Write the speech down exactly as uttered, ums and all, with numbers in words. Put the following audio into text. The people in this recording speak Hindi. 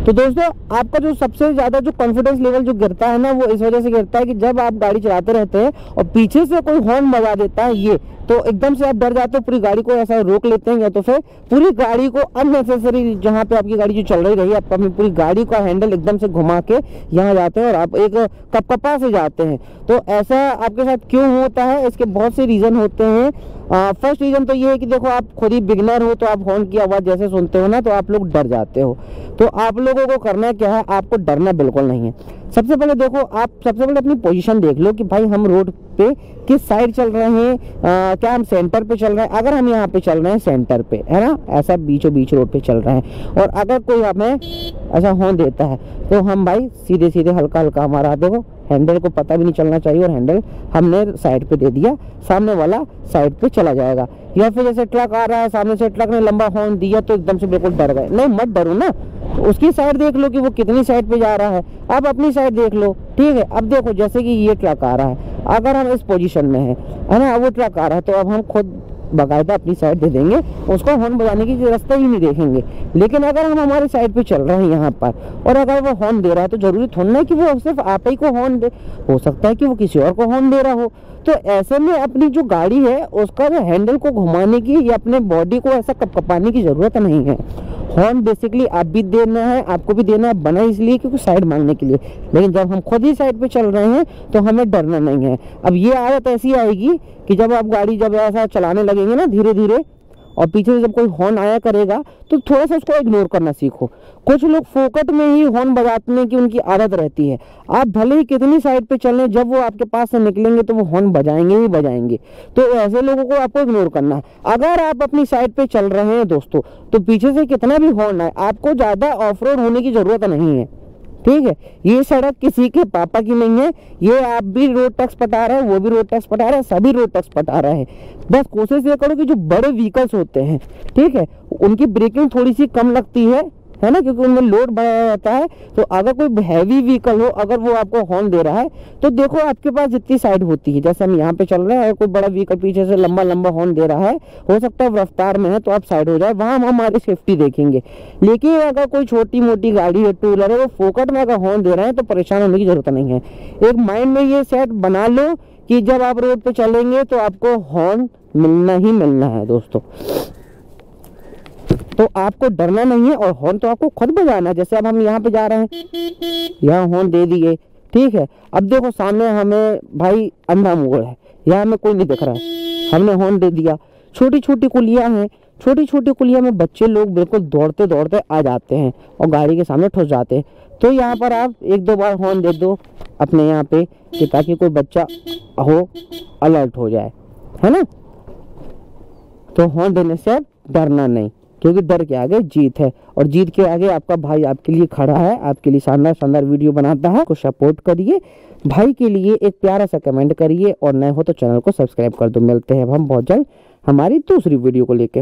तो दोस्तों आपका जो सबसे ज्यादा जो कॉन्फिडेंस लेवल जो गिरता है ना, वो इस वजह से गिरता है कि जब आप गाड़ी चलाते रहते हैं और पीछे से कोई हॉर्न बजा देता है ये, तो एकदम से आप डर जाते हो, पूरी गाड़ी को ऐसा रोक लेते हैं, या तो फिर पूरी गाड़ी को अननेसेसरी, जहाँ पे आपकी गाड़ी जो चल रही रही है, आप अपनी पूरी गाड़ी का हैंडल एकदम से घुमा के यहाँ जाते हैं और आप एक कपकपा से जाते हैं। तो ऐसा आपके साथ क्यों होता है? इसके बहुत से रीजन होते हैं। फर्स्ट रीजन तो ये है कि देखो आप खुद ही बिगनर हो, तो आप हॉर्न की आवाज़ जैसे सुनते हो ना, तो आप लोग डर जाते हो। तो आप लोगों को करना क्या है, आपको डरना बिल्कुल नहीं है। सबसे पहले देखो, आप सबसे पहले अपनी पोजीशन देख लो कि भाई हम रोड पे किस साइड चल रहे हैं। आ, क्या हम सेंटर पे चल रहे हैं? अगर हम यहाँ पे चल रहे हैं सेंटर पे, है ना, ऐसा बीचों बीच रोड पे चल रहे हैं, और अगर कोई हमें ऐसा हॉर्न देता है तो हम भाई सीधे सीधे हल्का हल्का, हमारा देखो हैंडल को पता भी नहीं चलना चाहिए, और हैंडल हमने साइड पे दे दिया, सामने वाला साइड पे चला जाएगा। या फिर जैसे ट्रक आ रहा है, सामने से ट्रक ने लंबा हॉर्न दिया तो एकदम से बिल्कुल डर गए, नहीं मत डरो ना, उसकी साइड देख लो कि वो कितनी साइड पे जा रहा है, आप अपनी साइड देख लो, ठीक है। अब देखो जैसे कि ये ट्रक आ रहा है, अगर हम इस पोजीशन में है है ना, वो ट्रक आ रहा है, तो अब हम खुद बाकायदा अपनी साइड दे देंगे, उसको हॉर्न बजाने की रास्ता ही नहीं देखेंगे। लेकिन अगर हम हमारी साइड पे चल रहे हैं यहाँ पर, और अगर वो हॉर्न दे रहा है, तो जरूरी थोड़ा ना कि वो सिर्फ आप ही को हॉर्न दे, हो सकता है कि वो किसी और को हॉर्न दे रहा हो। तो ऐसे में अपनी जो गाड़ी है उसका जो हैंडल को घुमाने की या अपने बॉडी को ऐसा कपकपाने की जरूरत नहीं है। हॉर्न बेसिकली आप भी देना है, आपको भी देना है, बना इसलिए क्योंकि साइड मांगने के लिए। लेकिन जब हम खुद ही साइड पे चल रहे हैं तो हमें डरना नहीं है। अब ये आदत ऐसी आएगी कि जब आप गाड़ी जब ऐसा चलाने लगेंगे ना धीरे धीरे, और पीछे से जब कोई हॉर्न आया करेगा, तो थोड़ा सा उसको इग्नोर करना सीखो। कुछ लोग फोकट में ही हॉर्न बजाने की उनकी आदत रहती है। आप भले ही कितनी साइड पे चलें, जब वो आपके पास से निकलेंगे तो वो हॉर्न बजाएंगे ही बजाएंगे। तो ऐसे लोगों को आपको इग्नोर करना है। अगर आप अपनी साइड पे चल रहे हैं दोस्तों, तो पीछे से कितना भी हॉर्न आए, आपको ज्यादा ऑफ रोड होने की जरूरत नहीं है, ठीक है। ये सड़क किसी के पापा की नहीं है, ये आप भी रोड टैक्स पटा रहे हैं, वो भी रोड टैक्स पटा रहे हैं, सभी रोड टैक्स पटा रहे हैं। बस कोशिश ये करो कि जो बड़े व्हीकल्स होते हैं, ठीक है, उनकी ब्रेकिंग थोड़ी सी कम लगती है है ना, क्योंकि उनमें लोड बढ़ा रहता है। तो अगर कोई हैवी व्हीकल हो, अगर वो आपको हॉर्न दे रहा है, तो देखो आपके पास जितनी साइड होती है, जैसे हम यहाँ पे चल रहे हैं, कोई बड़ा व्हीकल पीछे से लंबा लंबा हॉर्न दे रहा है, हो सकता है रफ्तार में है, तो आप साइड हो जाए, वहाँ हम हमारी सेफ्टी देखेंगे। लेकिन अगर कोई छोटी मोटी गाड़ी है, टू व्हीलर है, वो फोकट में अगर हॉर्न दे रहे हैं, तो परेशान होने की जरूरत नहीं है। एक माइंड में ये सेट बना लो कि जब आप रोड पे चलेंगे तो आपको हॉर्न मिलना ही मिलना है दोस्तों। तो आपको डरना नहीं है, और हॉर्न तो आपको खुद बजाना है। जैसे अब हम यहाँ पे जा रहे हैं, यहाँ हॉर्न दे दिए, ठीक है। अब देखो सामने हमें भाई अंधा मोड़ है, यहाँ हमें कोई नहीं दिख रहा है, हमने हॉर्न दे दिया। छोटी छोटी कुलियाँ हैं, छोटी छोटी कुलिया में बच्चे लोग बिल्कुल दौड़ते दौड़ते आ जाते हैं और गाड़ी के सामने ठुस जाते हैं। तो यहाँ पर आप एक दो बार हॉर्न दे दो अपने यहाँ पे, कि ताकि कोई बच्चा हो अलर्ट हो जाए, है ना। तो हॉर्न देने से डरना नहीं, क्योंकि डर के आगे जीत है, और जीत के आगे आपका भाई आपके लिए खड़ा है, आपके लिए शानदार शानदार वीडियो बनाता है। को सपोर्ट करिए, भाई के लिए एक प्यारा सा कमेंट करिए, और नए हो तो चैनल को सब्सक्राइब कर दो। मिलते हैं हम बहुत जल्द हमारी दूसरी वीडियो को लेकर।